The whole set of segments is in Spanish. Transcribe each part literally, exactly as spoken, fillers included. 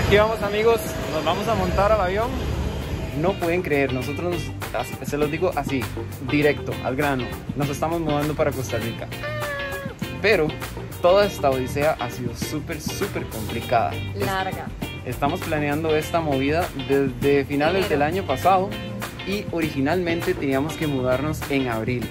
Aquí vamos, amigos, nos vamos a montar al avión. No pueden creer, nosotros nos, se los digo así, directo, al grano, nos estamos mudando para Costa Rica. Pero toda esta odisea ha sido súper, súper complicada. Larga. Estamos planeando esta movida desde finales del año pasado y originalmente teníamos que mudarnos en abril.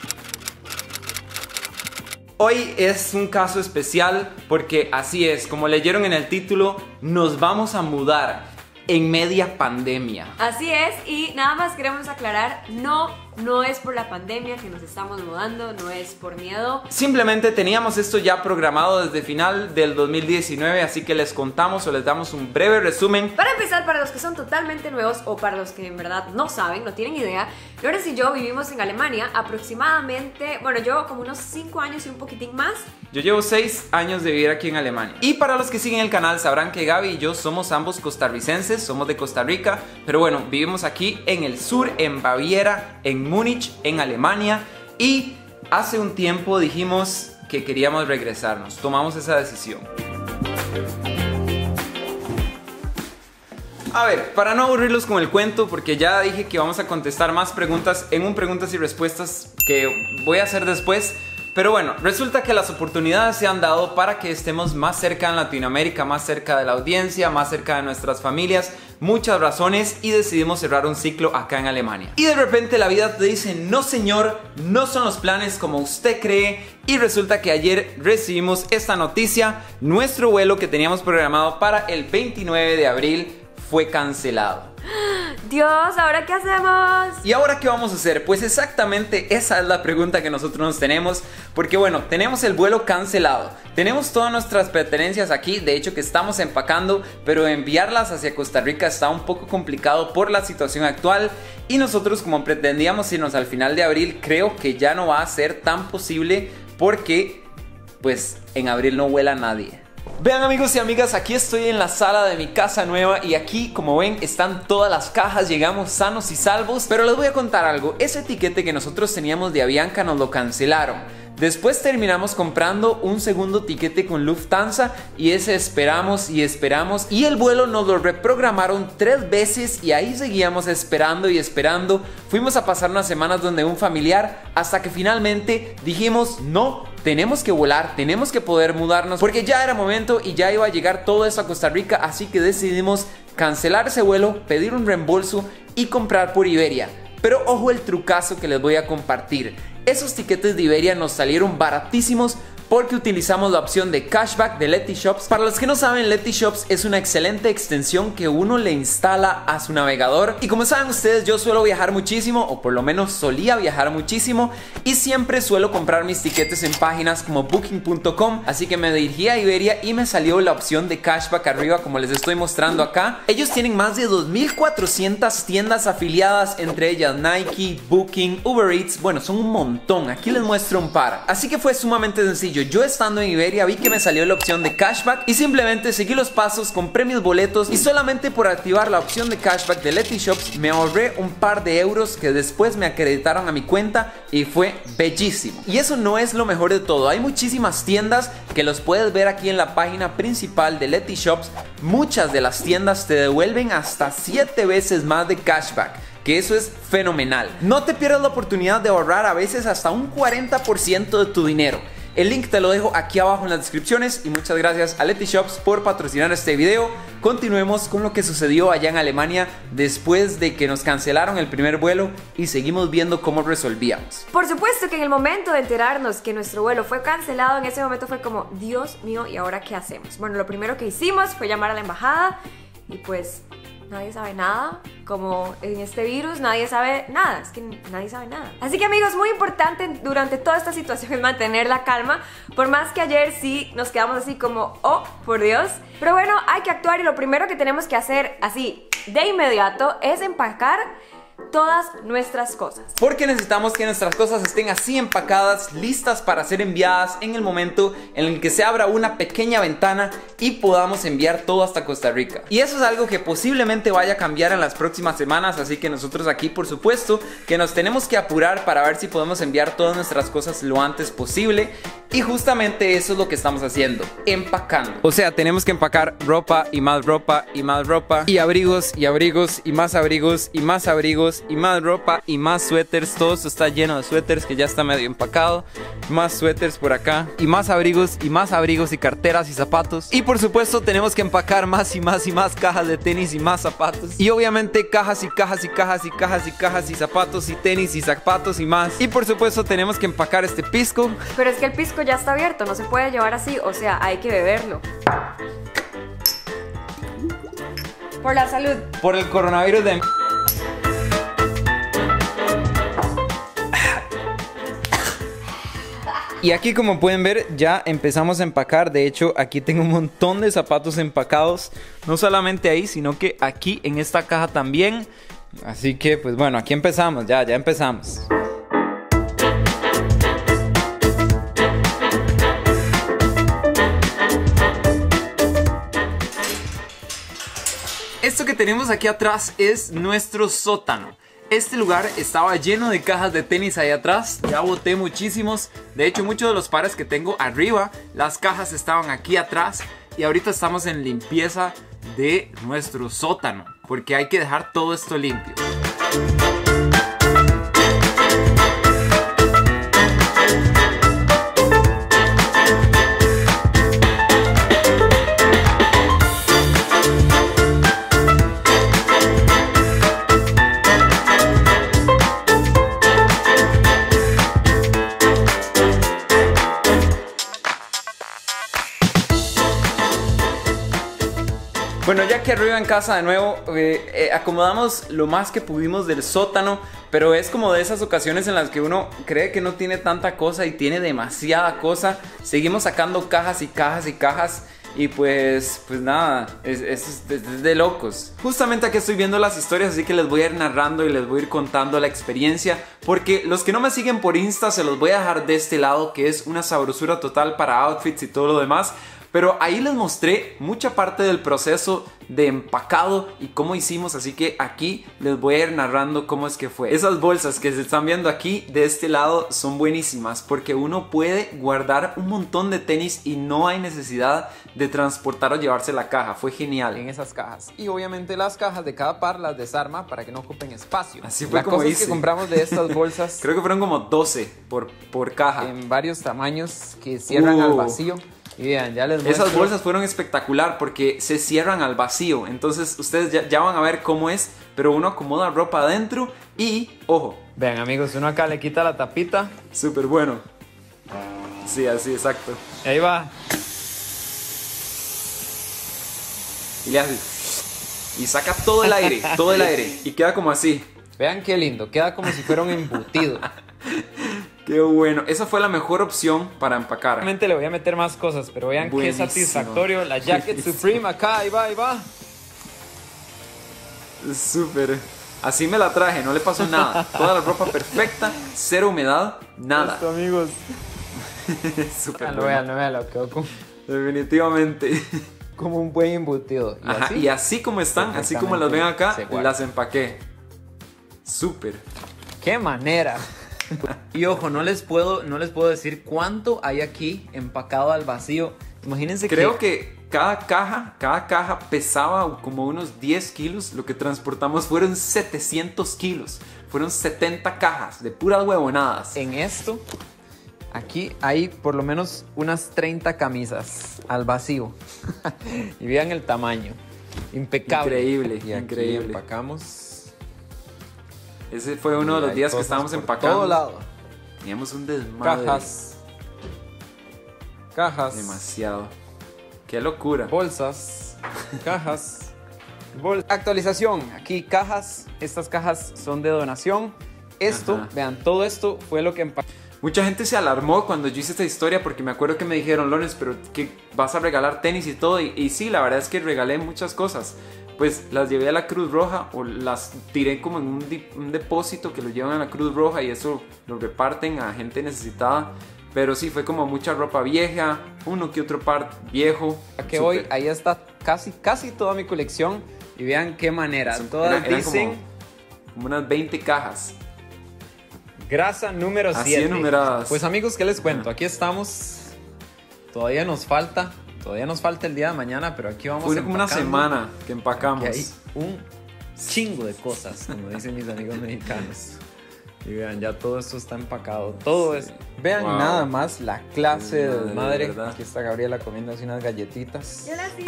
Hoy es un caso especial porque así es, como leyeron en el título, nos vamos a mudar en media pandemia. Así es, y nada más queremos aclarar, no, no es por la pandemia que nos estamos mudando, no es por miedo. Simplemente teníamos esto ya programado desde final del dos mil diecinueve, así que les contamos o les damos un breve resumen. Para empezar, para los que son totalmente nuevos o para los que en verdad no saben, no tienen idea, Lorenz y yo vivimos en Alemania aproximadamente, bueno, yo como unos cinco años y un poquitín más. Yo llevo seis años de vivir aquí en Alemania. Y para los que siguen el canal sabrán que Gaby y yo somos ambos costarricenses, somos de Costa Rica, pero bueno, vivimos aquí en el sur, en Baviera, en Múnich, en Alemania, y hace un tiempo dijimos que queríamos regresarnos, tomamos esa decisión. A ver, para no aburrirlos con el cuento, porque ya dije que vamos a contestar más preguntas en un preguntas y respuestas que voy a hacer después. Pero bueno, resulta que las oportunidades se han dado para que estemos más cerca en Latinoamérica, más cerca de la audiencia, más cerca de nuestras familias, muchas razones, y decidimos cerrar un ciclo acá en Alemania. Y de repente la vida te dice, no señor, no son los planes como usted cree, y resulta que ayer recibimos esta noticia, nuestro vuelo que teníamos programado para el veintinueve de abril fue cancelado. Dios, ¿ahora qué hacemos? ¿Y ahora qué vamos a hacer? Pues exactamente esa es la pregunta que nosotros nos tenemos. Porque bueno, tenemos el vuelo cancelado, tenemos todas nuestras pertenencias aquí, de hecho que estamos empacando, pero enviarlas hacia Costa Rica está un poco complicado por la situación actual. Y nosotros, como pretendíamos irnos al final de abril, creo que ya no va a ser tan posible porque pues en abril no vuela nadie. Vean, amigos y amigas, aquí estoy en la sala de mi casa nueva y aquí, como ven, están todas las cajas, llegamos sanos y salvos. Pero les voy a contar algo, ese tiquete que nosotros teníamos de Avianca nos lo cancelaron. Después terminamos comprando un segundo tiquete con Lufthansa y ese esperamos y esperamos y el vuelo nos lo reprogramaron tres veces y ahí seguíamos esperando y esperando. Fuimos a pasar unas semanas donde un familiar hasta que finalmente dijimos no, tenemos que volar, tenemos que poder mudarnos porque ya era momento y ya iba a llegar todo eso a Costa Rica, así que decidimos cancelar ese vuelo, pedir un reembolso y comprar por Iberia. Pero ojo el trucazo que les voy a compartir. Esos tiquetes de Iberia nos salieron baratísimos porque utilizamos la opción de cashback de Letyshops. Para los que no saben, Letyshops es una excelente extensión que uno le instala a su navegador. Y como saben ustedes, yo suelo viajar muchísimo, o por lo menos solía viajar muchísimo, y siempre suelo comprar mis tiquetes en páginas como booking punto com. Así que me dirigí a Iberia y me salió la opción de cashback arriba, como les estoy mostrando acá. Ellos tienen más de dos mil cuatrocientas tiendas afiliadas, entre ellas Nike, Booking, Uber Eats. Bueno, son un montón, aquí les muestro un par. Así que fue sumamente sencillo. Yo estando en Iberia vi que me salió la opción de cashback y simplemente seguí los pasos, compré mis boletos y solamente por activar la opción de cashback de Letyshops me ahorré un par de euros que después me acreditaron a mi cuenta y fue bellísimo. Y eso no es lo mejor de todo, hay muchísimas tiendas que los puedes ver aquí en la página principal de Letyshops. Muchas de las tiendas te devuelven hasta siete veces más de cashback, que eso es fenomenal. No te pierdas la oportunidad de ahorrar a veces hasta un cuarenta por ciento de tu dinero. El link te lo dejo aquí abajo en las descripciones y muchas gracias a Letyshops por patrocinar este video. Continuemos con lo que sucedió allá en Alemania después de que nos cancelaron el primer vuelo y seguimos viendo cómo resolvíamos. Por supuesto que en el momento de enterarnos que nuestro vuelo fue cancelado, en ese momento fue como, Dios mío, ¿y ahora qué hacemos? Bueno, lo primero que hicimos fue llamar a la embajada y pues nadie sabe nada, como en este virus nadie sabe nada, es que nadie sabe nada. Así que amigos, muy importante durante toda esta situación es mantener la calma, por más que ayer sí nos quedamos así como, oh, por Dios. Pero bueno, hay que actuar y lo primero que tenemos que hacer así de inmediato es empacar todas nuestras cosas. Porque necesitamos que nuestras cosas estén así empacadas, listas para ser enviadas en el momento en el que se abra una pequeña ventana y podamos enviar todo hasta Costa Rica. Y eso es algo que posiblemente vaya a cambiar en las próximas semanas, así que nosotros aquí por supuesto que nos tenemos que apurar para ver si podemos enviar todas nuestras cosas lo antes posible. Y justamente eso es lo que estamos haciendo, empacando. O sea, tenemos que empacar ropa y más ropa y más ropa y abrigos y abrigos y más abrigos y más abrigos y más ropa y más suéteres. Todo esto está lleno de suéteres que ya está medio empacado. Más suéteres por acá y más abrigos y más abrigos y carteras y zapatos. Y por supuesto tenemos que empacar más y más y más cajas de tenis y más zapatos. Y obviamente cajas y cajas y cajas y cajas y cajas y zapatos y tenis y zapatos y más. Y por supuesto tenemos que empacar este pisco. Pero es que el pisco ya está abierto, no se puede llevar así, o sea, hay que beberlo. Por la salud. Por el coronavirus de... Y aquí, como pueden ver, ya empezamos a empacar. De hecho, aquí tengo un montón de zapatos empacados. No solamente ahí, sino que aquí en esta caja también. Así que, pues bueno, aquí empezamos, ya, ya empezamos. Esto que tenemos aquí atrás es nuestro sótano. Este lugar estaba lleno de cajas de tenis ahí atrás. Ya boté muchísimos. De hecho, muchos de los pares que tengo arriba, las cajas estaban aquí atrás. Y ahorita estamos en limpieza de nuestro sótano, porque hay que dejar todo esto limpio. Bueno, ya que arriba en casa de nuevo, eh, eh, acomodamos lo más que pudimos del sótano, pero es como de esas ocasiones en las que uno cree que no tiene tanta cosa y tiene demasiada cosa. Seguimos sacando cajas y cajas y cajas y pues, pues nada, es, es, es, es de locos. Justamente aquí estoy viendo las historias, así que les voy a ir narrando y les voy a ir contando la experiencia, porque los que no me siguen por Insta se los voy a dejar de este lado, que es una sabrosura total para outfits y todo lo demás. Pero ahí les mostré mucha parte del proceso de empacado y cómo hicimos, así que aquí les voy a ir narrando cómo es que fue. Esas bolsas que se están viendo aquí de este lado son buenísimas porque uno puede guardar un montón de tenis y no hay necesidad de transportar o llevarse la caja. Fue genial en esas cajas. Y obviamente las cajas de cada par las desarma para que no ocupen espacio. Así fue. La como cosa hice. Es que compramos de estas bolsas creo que fueron como doce por, por caja, en varios tamaños que cierran uh. al vacío. Y vean, ya les muestro. Esas bolsas fueron espectacular porque se cierran al vacío. Entonces ustedes ya, ya van a ver cómo es. Pero uno acomoda ropa adentro y, ojo, vean amigos, uno acá le quita la tapita. Súper bueno. Sí, así, exacto. Y ahí va. Y le hace. Y saca todo el aire, todo el aire. Y queda como así. Vean qué lindo, queda como si fuera un embutido. Qué bueno, esa fue la mejor opción para empacar. Realmente le voy a meter más cosas, pero vean buenísimo. Qué satisfactorio. La Jacket Supreme acá, ahí va, ahí va. Súper. Así me la traje, no le pasó nada. Toda la ropa perfecta, cero humedad, nada. Esto, amigos. Súper. Véanlo, véanlo, véanlo, quedó como... Definitivamente. Como un buen embutido. ¿Y ajá, así? Y así como están, así como las ven acá, las empaqué. Súper. Qué manera. Y ojo, no les puedo, no les puedo decir cuánto hay aquí empacado al vacío. Imagínense. Creo que... que cada caja, cada caja pesaba como unos diez kilos. Lo que transportamos fueron setecientos kilos. Fueron setenta cajas de puras huevonadas. En esto, aquí hay por lo menos unas treinta camisas al vacío. Y vean el tamaño. Impecable. Increíble, y increíble. Empacamos. Ese fue uno de los días que estábamos empacando. Todo lado. Teníamos un desmadre. Cajas. Cajas. Demasiado. Qué locura. Bolsas. Cajas. Bol Actualización. Aquí cajas. Estas cajas son de donación. Esto, ajá, vean, todo esto fue lo que empacó. Mucha gente se alarmó cuando yo hice esta historia porque me acuerdo que me dijeron, Lones, pero que vas a regalar tenis y todo. Y, y sí, la verdad es que regalé muchas cosas. Pues las llevé a la Cruz Roja o las tiré como en un, un depósito que lo llevan a la Cruz Roja y eso lo reparten a gente necesitada. Pero sí, fue como mucha ropa vieja, uno que otro par viejo. ¿A qué voy? Ahí está casi, casi toda mi colección. Y vean qué manera. Todas eran, eran dicen... Como, como unas veinte cajas. Grasa número siete. Así enumeradas. Pues amigos, ¿qué les cuento? Aquí estamos todavía nos falta, todavía nos falta el día de mañana, pero aquí vamos Fue como una empacando, semana que empacamos. que hay un chingo de cosas, como dicen mis amigos mexicanos. Y vean, ya todo esto está empacado, todo Sí. es... Vean Wow. nada más la clase de Madre, madre. ¿verdad? Aquí está Gabriela comiendo así unas galletitas. Yo las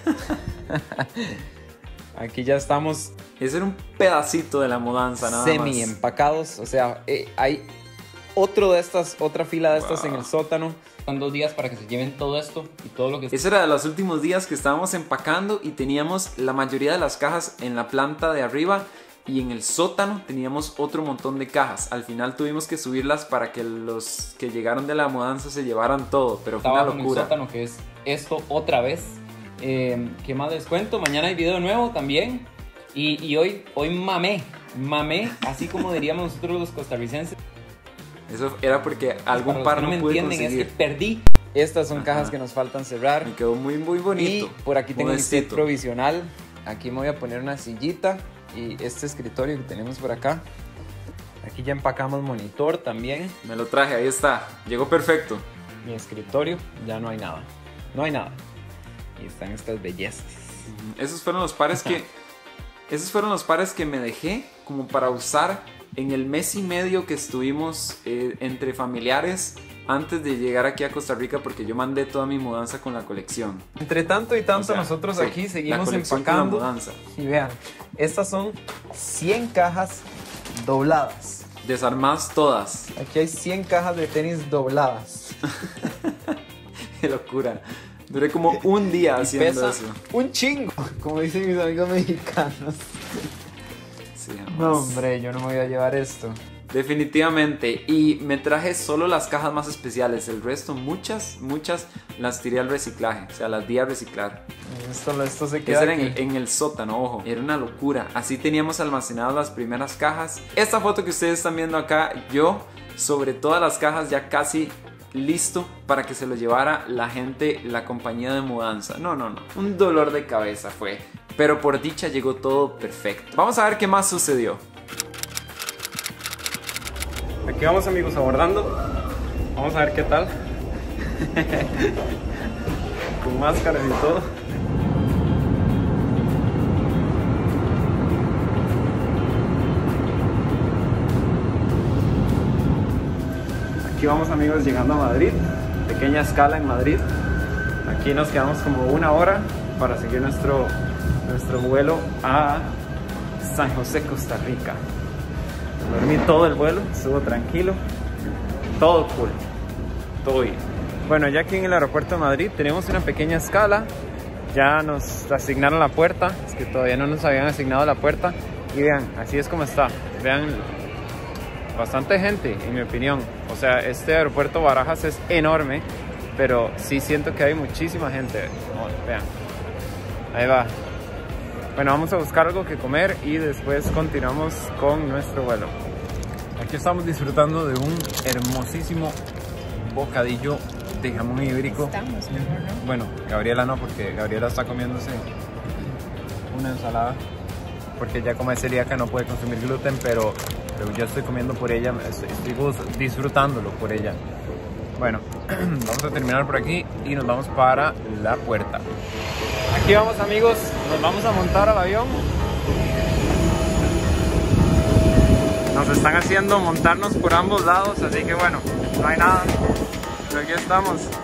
hice. Aquí ya estamos Ese era un pedacito de la mudanza, nada semi más. empacados, o sea, eh, hay otro de estas, otra fila de estas Wow. en el sótano. Son dos días para que se lleven todo esto y todo lo que... Ese era de los últimos días que estábamos empacando y teníamos la mayoría de las cajas en la planta de arriba y en el sótano teníamos otro montón de cajas. Al final tuvimos que subirlas para que los que llegaron de la mudanza se llevaran todo, pero fue una Estaba con el locura. sótano, que es esto otra vez. Eh, ¿Qué más les cuento? Mañana hay video nuevo también. Y, y hoy, hoy mamé, mamé, así como diríamos nosotros los costarricenses. Eso era porque algún Para los par que no, no me pude entienden, conseguir. es que perdí. Estas son Ajá. cajas que nos faltan cerrar. Me quedó muy muy bonito. Y por aquí tengo mi set Modestito. provisional. Aquí me voy a poner una sillita y este escritorio que tenemos por acá. Aquí ya empacamos monitor también. Me lo traje, ahí está. Llegó perfecto. Mi escritorio, ya no hay nada. No hay nada. Y están estas bellezas. Esos fueron los pares que esos fueron los pares que me dejé como para usar en el mes y medio que estuvimos eh, entre familiares antes de llegar aquí a Costa Rica, porque yo mandé toda mi mudanza con la colección. Entre tanto y tanto, O sea, nosotros sí, aquí la seguimos colección con la empacando. mudanza. Y vean, estas son cien cajas dobladas. Desarmadas todas. Aquí hay cien cajas de tenis dobladas. Qué locura. Duré como un día Y haciendo pesa eso. un chingo, como dicen mis amigos mexicanos. Sí, jamás. No, hombre, yo no me voy a llevar esto. Definitivamente. Y me traje solo las cajas más especiales. El resto, muchas, muchas las tiré al reciclaje. O sea, las di a reciclar. Esto, esto se Eso queda era en aquí. el, en el sótano, ojo. Era una locura. Así teníamos almacenadas las primeras cajas. Esta foto que ustedes están viendo acá, yo sobre todas las cajas ya casi listo para que se lo llevara la gente, la compañía de mudanza. No, no, no. Un dolor de cabeza fue. Pero por dicha llegó todo perfecto. Vamos a ver qué más sucedió. Aquí vamos, amigos, abordando. Vamos a ver qué tal. Con máscaras y todo. Aquí vamos, amigos, llegando a Madrid. Pequeña escala en Madrid. Aquí nos quedamos como una hora para seguir nuestro, nuestro vuelo a San José, Costa Rica. Dormí todo el vuelo, estuvo tranquilo, todo cool, todo bien. Bueno, ya aquí en el aeropuerto de Madrid tenemos una pequeña escala. Ya nos asignaron la puerta, es que todavía no nos habían asignado la puerta. Y vean, así es como está. Vean, bastante gente, en mi opinión. O sea, este aeropuerto Barajas es enorme, pero sí siento que hay muchísima gente. Oh, vean, ahí va. Bueno, vamos a buscar algo que comer y después continuamos con nuestro vuelo. Aquí estamos disfrutando de un hermosísimo bocadillo de jamón ibérico. Estamos mejor, ¿no? Bueno, Gabriela no, porque Gabriela está comiéndose una ensalada. Porque ella como es celíaca no puede consumir gluten, pero, pero yo estoy comiendo por ella, estoy, estoy disfrutándolo por ella. Bueno, vamos a terminar por aquí y nos vamos para la puerta. Aquí vamos, amigos, nos vamos a montar al avión. Nos están haciendo montarnos por ambos lados, así que bueno, no hay nada. Pero aquí estamos.